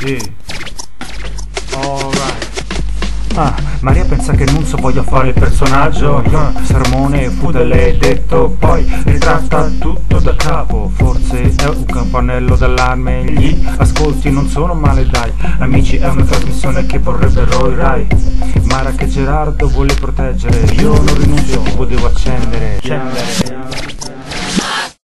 Sì. Alright. Maria pensa che Nunzio voglia fare il personaggio. Sermone fu da lei detto, poi ritratta tutto da capo. Forse è un campanello d'allarme. Gli ascolti non sono male, dai. Amici, è una trasmissione che vorrebbero i Rai. Mara che Gerardo vuole proteggere. Io non rinuncio, potevo accendere.